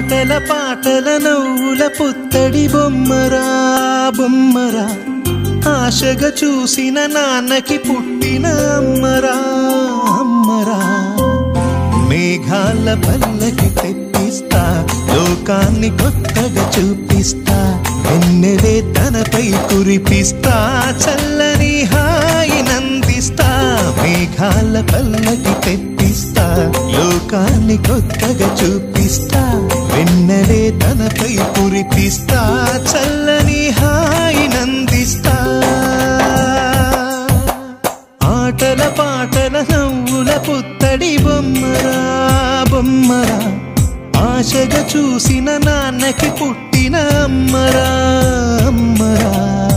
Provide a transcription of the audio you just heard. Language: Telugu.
ఆటల పాటల నవ్వుల పుత్తడి బొమ్మరా బొమ్మరా ఆశగా చూసిన నాన్నకి పుట్టిన అమ్మరా అమ్మరా మేఘాల పల్లకి తెప్పిస్తా లోకాన్ని కొత్తగా చూపిస్తా వెన్నెలే తనపై కురిపిస్తా చల్లని హాయినందిస్తా మేఘాల పల్లకి తెప్పిస్తా లోకాన్ని కొత్తగా చూపిస్తా వెన్నెలే తనపై కురిపిస్తా చల్లని హాయినందిస్తా ఆటల పాటల నవ్వుల పుత్తడి బొమ్మరా బొమ్మరా ఆశగా చూసిన నాన్నకి పుట్టిన అమ్మరా అమ్మరా